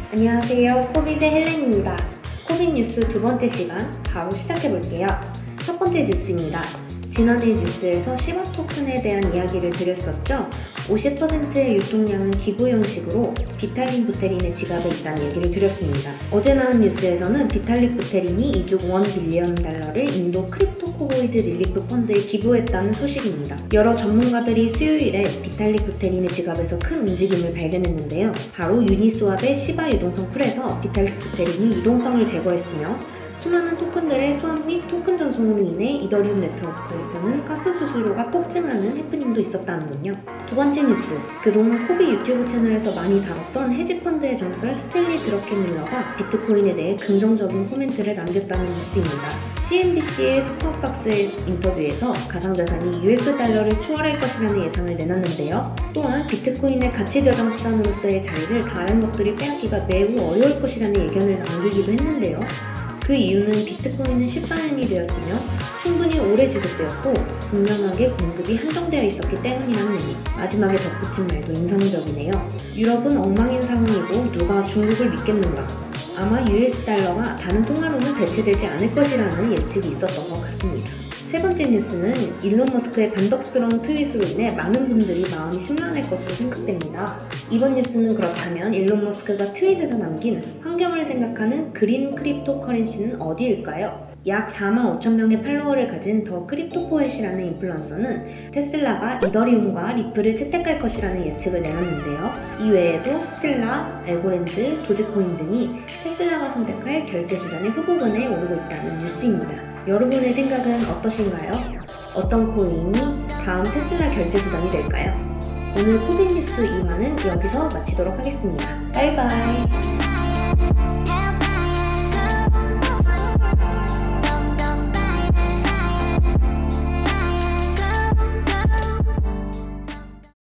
안녕하세요. 코빗의 헬렌입니다. 코빗 뉴스 두 번째 시간 바로 시작해볼게요. 첫 번째 뉴스입니다. 지난해 뉴스에서 시바 토큰에 대한 이야기를 드렸었죠. 50%의 유통량은 기부 형식으로 비탈릭 부테린의 지갑에 있다는 얘기를 드렸습니다. 어제 나온 뉴스에서는 비탈릭 부테린이 2주 $1빌리언을 인도 크립토코보이드 릴리프 펀드에 기부했다는 소식입니다. 여러 전문가들이 수요일에 비탈릭 부테린의 지갑에서 큰 움직임을 발견했는데요. 바로 유니스왑의 시바 유동성 풀에서 비탈릭 부테린이 유동성을 제거했으며 수많은 토큰들의 소환 및 토큰 전송으로 인해 이더리움 네트워크에서는 가스 수수료가 폭증하는 해프닝도 있었다는군요. 두 번째 뉴스, 그동안 코빗 유튜브 채널에서 많이 다뤘던 헤지펀드의 전설 스탠리 드러켄밀러가 비트코인에 대해 긍정적인 코멘트를 남겼다는 뉴스입니다. CNBC의 스쿼트박스의 인터뷰에서 가상자산이 US 달러를 추월할 것이라는 예상을 내놨는데요. 또한 비트코인의 가치 저장 수단으로서의 자리를 다른 것들이 빼앗기가 매우 어려울 것이라는 예견을 남기기도 했는데요. 그 이유는 비트코인은 14년이 되었으며 충분히 오래 지속되었고 분명하게 공급이 한정되어 있었기 때문이라는 의미. 마지막에 덧붙인 말도 인상적이네요. 유럽은 엉망인 상황이고 누가 중국을 믿겠는가. 아마 US 달러가 다른 통화로는 대체되지 않을 것이라는 예측이 있었던 것 같습니다. 세 번째 뉴스는 일론 머스크의 변덕스러운 트윗으로 인해 많은 분들이 마음이 심란할 것으로 생각됩니다. 이번 뉴스는 그렇다면 일론 머스크가 트윗에서 남긴 환경을 생각하는 그린 크립토커런시는 어디일까요? 약 45,000명의 팔로워를 가진 더 크립토포엣이라는 인플루언서는 테슬라가 이더리움과 리플을 채택할 것이라는 예측을 내놨는데요. 이외에도 스텔라, 알고랜드, 도지코인 등이 테슬라가 선택할 결제 수단의 후보군에 오르고 있다는 뉴스입니다. 여러분의 생각은 어떠신가요? 어떤 코인이 다음 테슬라 결제 수단이 될까요? 오늘 코빗 뉴스 2화는 여기서 마치도록 하겠습니다. 바이바이.